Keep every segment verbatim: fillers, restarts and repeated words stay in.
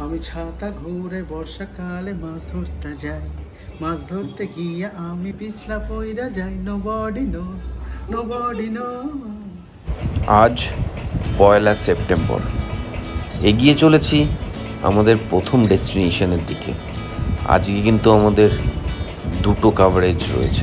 আমি ছাতা ঘুরে বর্ষাকালে মাছ ধরতে যাই, মাছ ধরতে গিয়ে আমি পিছলা পইরা যাই। Nobody knows, nobody knows. আজ পয়লা সেপ্টেম্বর, এগিয়ে চলেছি আমাদের প্রথম ডেস্টিনেশনের দিকে। আজকে কিন্তু আমাদের দুটো কাভারেজ রয়েছে।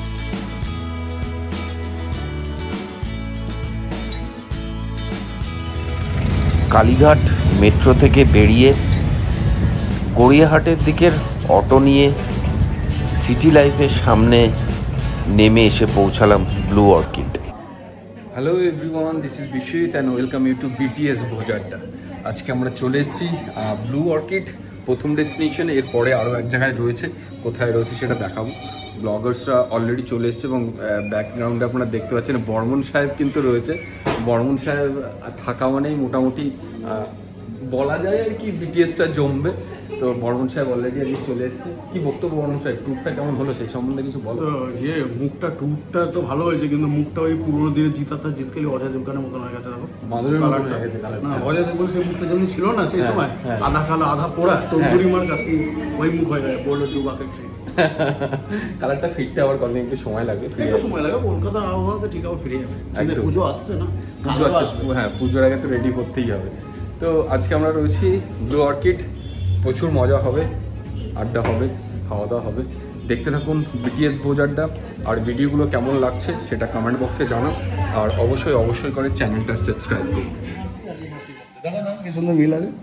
কালীঘাট মেট্রো থেকে বেরিয়ে গড়িয়াহাটের দিকের অটো নিয়ে সিটি লাইফের সামনে নেমে এসে পৌঁছালাম blue orchid. Hello everyone, this is Biswajit and welcome you to BTS ভোজআড্ডা। আজকে আমরা চলে এসেছি ব্লু অর্কিড প্রথম ডেস্টিনেশন। এরপরে আরও এক জায়গায় রয়েছে, কোথায় রয়েছে সেটা দেখাবো। ব্লগার্সরা অলরেডি চলে এসছে এবং ব্যাকগ্রাউন্ডে আপনারা দেখতে পাচ্ছেন বর্মন সাহেব কিন্তু রয়েছে। বর্মন সাহেব থাকা মানেই মোটামুটি বলা যায় আর কি বিটিএসটা জমবে। তো বর্মন সাহেব অলরেডি আজকে চলে এসছে। কি বক্তব্য বর্মন সাহেব, ট্যুরটা কেমন হলো সেই সম্বন্ধে কিছু বলো। ইয়ে মুখটা ট্যুরটা তো ভালো হয়েছে, কিন্তু মুখটা ওই পুরোনো দিনের জিতাতা জিসকালি অজয় দেবগানের মতন হয়ে গেছে। দেখো মাধুরীর মতন হয়ে গেছে কালারটা। না, অজয় দেবগান সেই মুখটা যেমন ছিল না সেই সময়, আধা কালো আধা পোড়া, তো বুড়িমার কাছে ওই মুখ হয়ে যায়। বললো টু বাকেট ট্রি কালারটা ফিরতে আবার কদিন একটু সময় লাগে, একটু সময় লাগে। কলকাতার আবহাওয়াতে ঠিক আবার ফিরে যাবে। পুজো আসছে না, পুজো আসছে, হ্যাঁ পুজোর আগে তো রেডি করতেই হবে। তো আজকে আমরা রয়েছি ব্লু অর্কিড, প্রচুর মজা হবে, আড্ডা হবে, খাওয়া দাওয়া হবে। দেখতে থাকুন বিটিএস ভোজআড্ডা। আর ভিডিওগুলো কেমন লাগছে সেটা কমেন্ট বক্সে জানাও, আর অবশ্যই অবশ্যই করে চ্যানেলটা সাবস্ক্রাইব করুন। দেখো না কি সুন্দর মিল আছে।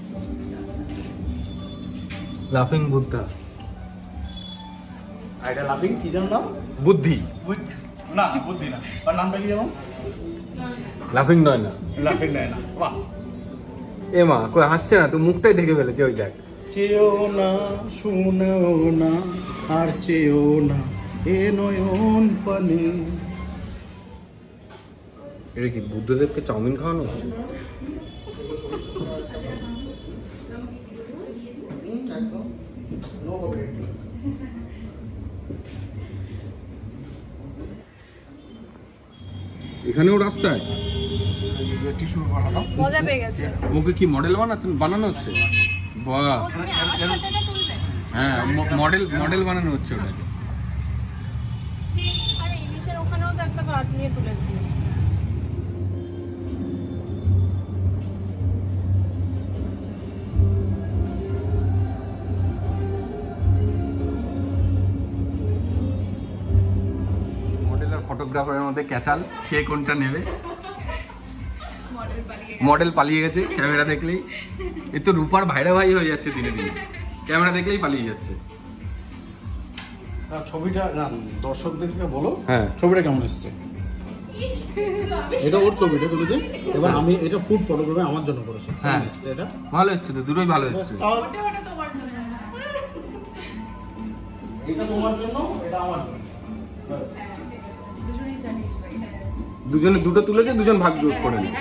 লাফিং বুদ্ধা, এটা লাফিং কি যেন নাম? বুদ্ধি না, বুদ্ধি না, আর নামটা কি যেন? লাফিং নয় না, লাফিং নয় না। বাহ, এ মা কই হাসছে না তো, মুখটাই ঢেকে ফেলেছে। ওই দেখ, চেয়েও না শুনেও না আর চেয়েও না এ নয়ন পানি। এটা কি বুদ্ধদেবকে চাউমিন খাওয়ানো হচ্ছে? এখানেও রাস্তায় মজা পেয়ে গেছে। ওকে কি মডেল বানাতে বানানো হচ্ছে? বাহ, হ্যাঁ মডেল মডেল বানানো হচ্ছে ওটাকে। আরে ইলিশের ওখানেও তো একটা ভাত নিয়ে তুলেছি। মডেল আর ফটোগ্রাফারের মধ্যে ক্যাচাল, কে কোনটা নেবে? মডেল পালিয়ে গেছে ক্যামেরা দেখলেই। এ তো রূপার ভাইরা ভাই হয়ে যাচ্ছে দিনে দিনে, ক্যামেরা দেখলেই পালিয়ে যাচ্ছে। ছবিটা দর্শকদেরকে বলো, হ্যাঁ ছবিটা কেমন এসছে? এটা ওর ছবিটা তুলেছে, এবার আমি এটা ফুড ফটোগ্রাফি আমার জন্য করেছি। হ্যাঁ এসছে, এটা ভালো এসছে তো, দুটোই ভালো এসছে। ওটা তোমার জন্য, এটা তোমার জন্য, এটা আমার জন্য। দুজনেই স্যাটিসফাইড। দুজনে দুটো তুলেছে, দুজন ভাগ যোগ করে নি।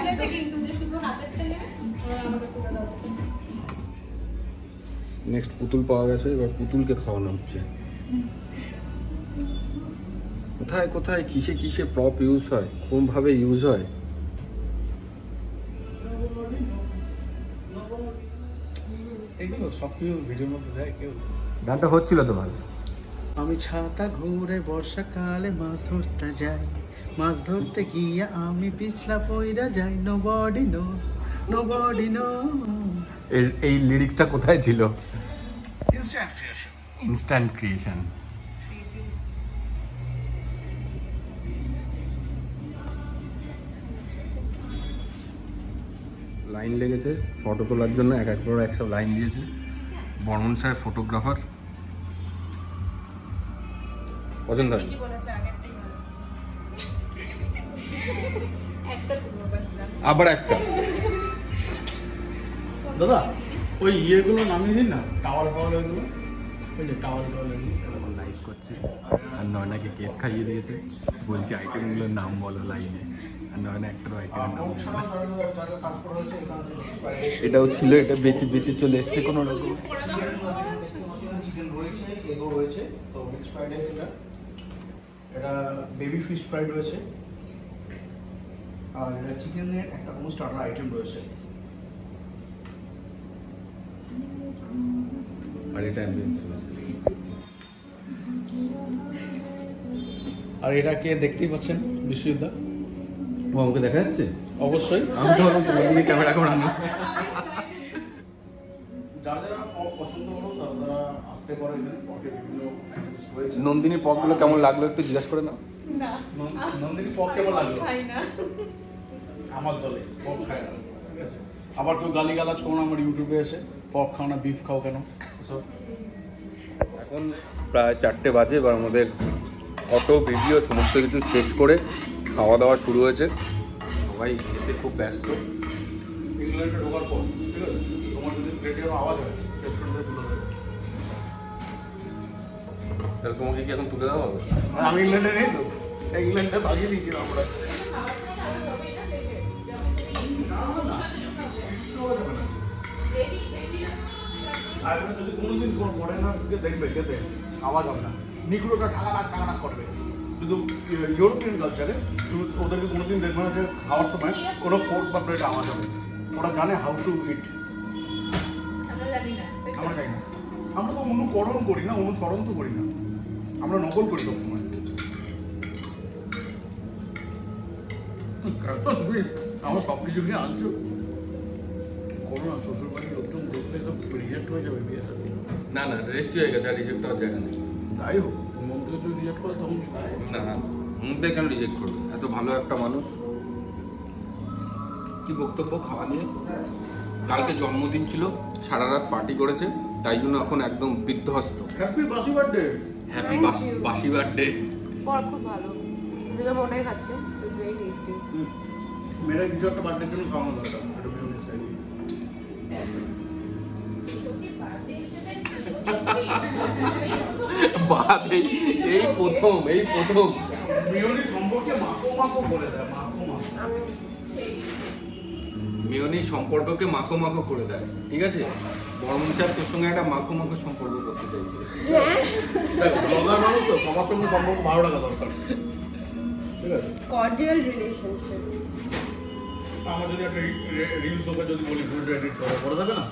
নেক্সট পুতুল পাওয়া গেছে, এবার পুতুলকে খাওয়ানো হচ্ছে। কোথায় কোথায় কিসে কিসে প্রপ ইউজ হয়, কোন ভাবে ইউজ হয়। এগুলো সব কিছু ভিডিওর মধ্যে দেয় কেউ। গানটা হচ্ছিল তো ভালো। আমি ছাতা ঘুরে বর্ষাকালে মাছ ধরতে যাই, মাছ ধরতে গিয়ে আমি পিছলা পইরা যাই। Nobody knows, nobody knows. এর এই লিরিক্সটা কোথায় ছিল? Instant creation, instant creation. Line লেগেছে ফটো তোলার জন্য, এক এক করে একসব লাইন দিয়েছে। বর্মন সাহেব ফটোগ্রাফার, পছন্দ হয়। আবার একটা দাদা ওই ইয়েগুলো নামিয়ে দিন না, টাওয়াল টাওয়াল এগুলো, ওই যে টাওয়াল টাওয়াল এগুলো লাইভ করছে। আর নয়নাকে কেস খাইয়ে দিয়েছে, বলছে আইটেমগুলোর নাম বলো লাইনে, আর নয়না একটা আইটেমের নাম। এটাও ছিল, এটা বেঁচে বেঁচে চলে এসছে কোনো রকম। চিকেন রয়েছে, এগো রয়েছে, তো মিক্স ফ্রাইড রাইস, এটা এটা বেবি ফিশ ফ্রাইড রয়েছে, আর এটা চিকেনের একটা কোনো স্টার্টার আইটেম রয়েছে। আর এটা অ্যাম্বিয়েন্স। আর এটা কে দেখতেই পাচ্ছেন, বিশ্বজিৎদা। ও আমাকে দেখা যাচ্ছে? অবশ্যই। আমি তো আমার মোবাইলে ক্যামেরা করা না। যারা যারা পক পছন্দ করো তারা তারা আসতে পারে এখানে। পকে বিভিন্ন হয়েছে। নন্দিনীর পকগুলো কেমন লাগলো একটু জিজ্ঞাসা করে নাও। না নন্দিনী পক কেমন লাগলো? খাই না। আমার দলে পক খায় না, ঠিক আছে। আবার কেউ গালি গালাজ করো না আমার ইউটিউবে এসে, পক খাও না, বিফ খাও কেন সব। এখন প্রায় চারটে বাজে, এবার আমাদের অটো ভিডিও সমস্ত কিছু শেষ করে খাওয়া দাওয়া শুরু হয়েছে। সবাই খেতে খুব ব্যস্ত। ইংল্যান্ডে ঢোকার পর, ঠিক আছে, তোমার যদি প্লেটে আওয়াজ হয় রেস্টুরেন্টে তুলে দেবে। তাহলে তোমাকে কি এখন তুলে দেওয়া হবে? আমি ইংল্যান্ডে নেই তো, ইংল্যান্ডে ভাগিয়ে দিয়েছিলাম আমরা। যদি কোনোদিন কোনো ফরেনারকে দেখবে খেতে, আওয়াজ হবে না, নিগুলোটা ঠাকাটাক ঠাকাটাক করবে। কিন্তু ইউরোপিয়ান কালচারে তুমি ওদেরকে কোনোদিন দেখবে না যে খাওয়ার সময় কোনো ফোর্ক বা প্লেট আওয়াজ হবে। ওরা জানে হাউ টু ইট। আমরা জানি না, আমরা তো অনুকরণ করি না, অনুসরণ তো করি না, আমরা নকল করি সবসময়। আমার সব কিছু নিয়ে আনছো করো না, শ্বশুর বাড়ির লোকজন দেখলে সব রিজেক্ট হয়ে যাবে বিয়ে সাথে। না না, রেস্ট হয়ে গেছে, আর রিজেক্ট হওয়ার জায়গা নেই। যাই হোক, মন থেকে যদি রিজেক্ট করে তখন কি করবো? না না, মুখে কেন রিজেক্ট করবে? এত ভালো একটা মানুষ। কি বক্তব্য খাওয়া নিয়ে? কালকে জন্মদিন ছিল, সারা রাত পার্টি করেছে, তাই জন্য এখন একদম বিধ্বস্ত। হ্যাপি বাসি বার্থডে। হ্যাপি বাসি বার্থডে। বড় খুব ভালো, দুটো মনে খাচ্ছে, ইটস ভেরি টেস্টি। মেয়েরা কিছু একটা বার্থডের জন্য খাওয়ানো দরকার, একটা মেয়নিজ খাই দিই। বাদ এই এই প্রথম এই প্রথম মেয়নিজ সম্পর্কে মাখো মাখো করে দেয়, মাখো মাখো। মেয়নি সম্পর্ককে মাখো মাখো করে দেয়, ঠিক আছে? বর্মন সাহেব তোর সঙ্গে একটা মাখো মাখো সম্পর্ক করতে চাইছে। ব্লগার মানুষ তো, সবার সঙ্গে সম্পর্ক ভালো রাখা দরকার, ঠিক আছে? Cordial relationship. আমার যদি একটা রিলস ওকে যদি বলি ভিডিও এডিট করে করে দেবে না?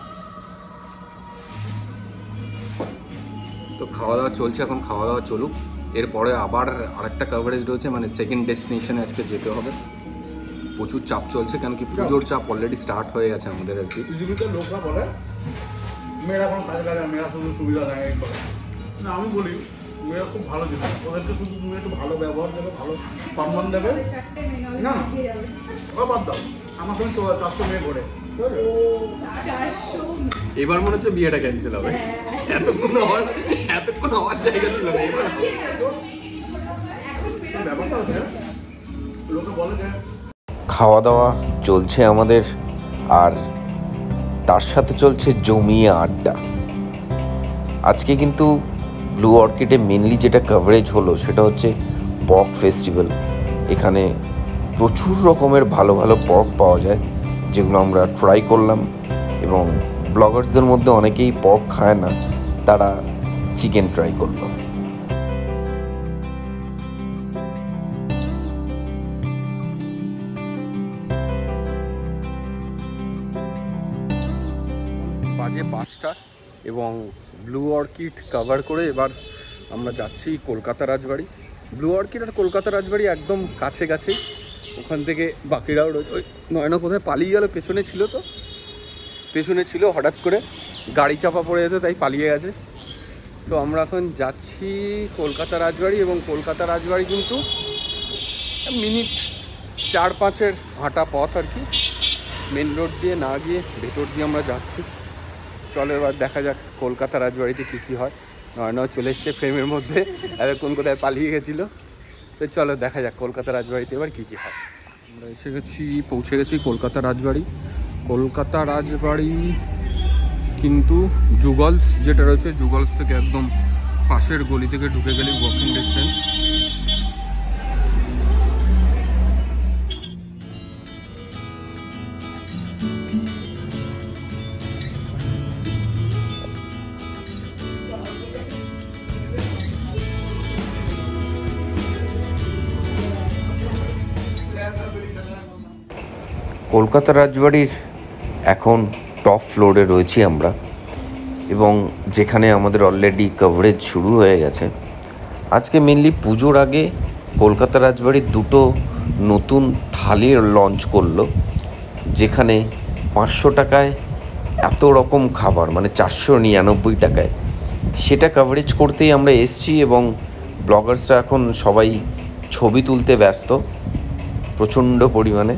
তো খাওয়া দাওয়া চলছে, এখন খাওয়া দাওয়া চলুক, এরপরে আবার আরেকটা কভারেজ রয়েছে, মানে সেকেন্ড ডেস্টিনেশনে আজকে যেতে হবে। প্রচুর চাপ চলছে, কেন কি পুজোর চাপ অলরেডি স্টার্ট হয়ে গেছে আমাদের আর কি। পৃথিবীতে লোকরা বলে মেয়েরা কোনো কাজে কাজে, মেয়েরা শুধু সুবিধা নেয় এই করে না। আমি বলি মেয়েরা খুব ভালো জিনিস, ওদেরকে শুধু তুমি একটু ভালো ব্যবহার দেবে, ভালো সম্মান দেবে। না ও বাদ দাও, আমার সঙ্গে চলে চারশো মেয়ে ঘোরে, এবার মনে হচ্ছে বিয়েটা ক্যান্সেল হবে। এতক্ষণ হওয়ার এতক্ষণ হওয়ার জায়গা ছিল না। এবার ব্যাপারটা হচ্ছে লোকে বলে যে খাওয়া দাওয়া চলছে আমাদের, আর তার সাথে চলছে জমিয়ে আড্ডা। আজকে কিন্তু ব্লু অর্কিডে মেনলি যেটা কভারেজ হলো সেটা হচ্ছে পক ফেস্টিভ্যাল। এখানে প্রচুর রকমের ভালো ভালো পক পাওয়া যায়, যেগুলো আমরা ট্রাই করলাম। এবং ব্লগার্সদের মধ্যে অনেকেই পক খায় না, তারা চিকেন ট্রাই করলো। বাজে পাঁচটা এবং ব্লু অর্কিড কভার করে এবার আমরা যাচ্ছি কলকাতা রাজবাড়ি। ব্লু অর্কিড আর কলকাতা রাজবাড়ি একদম কাছে কাছেই, ওখান থেকে বাকিরাও রয়েছে। ওই নয়না কোথায় পালিয়ে গেল, পেছনে ছিল তো, পেছনে ছিল, হঠাৎ করে গাড়ি চাপা পড়ে যেত তাই পালিয়ে গেছে। তো আমরা এখন যাচ্ছি কলকাতা রাজবাড়ি, এবং কলকাতা রাজবাড়ি কিন্তু মিনিট চার পাঁচের হাঁটা পথ আর কি। মেন রোড দিয়ে না গিয়ে ভেতর দিয়ে আমরা যাচ্ছি। চলো এবার দেখা যাক কলকাতা রাজবাড়িতে কী কী হয়। নয়নাও চলে এসছে ফ্রেমের মধ্যে, এতক্ষণ কোথায় পালিয়ে গেছিলো। তো চলো দেখা যাক কলকাতা রাজবাড়িতে এবার কী কী হয়। আমরা এসে গেছি, পৌঁছে গেছি কলকাতা রাজবাড়ি। কলকাতা রাজবাড়ি কিন্তু জুগলস যেটা রয়েছে, জুগলস থেকে একদম পাশের গলি থেকে ঢুকে গেলে ওয়াকিং ডিস্টেন্স। কলকাতা রাজবাড়ির এখন টপ ফ্লোরে রয়েছি আমরা। এবং যেখানে আমাদের অলরেডি কভারেজ শুরু হয়ে গেছে। আজকে মেনলি পুজোর আগে কলকাতা রাজবাড়ির দুটো নতুন থালির লঞ্চ করলো, যেখানে পাঁচশো টাকায় এত রকম খাবার, মানে চারশো নিরানব্বই টাকায়, সেটা কভারেজ করতেই আমরা এসছি। এবং ব্লগার্সরা এখন সবাই ছবি তুলতে ব্যস্ত প্রচণ্ড পরিমাণে।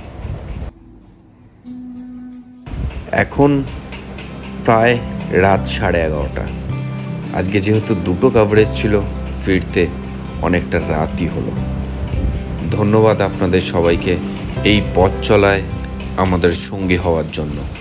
এখন প্রায় রাত সাড়ে এগারোটা। আজকে যেহেতু দুটো কভারেজ ছিল, ফিরতে অনেকটা রাতই হলো। ধন্যবাদ আপনাদের সবাইকে এই পথ চলায় আমাদের সঙ্গী হওয়ার জন্য।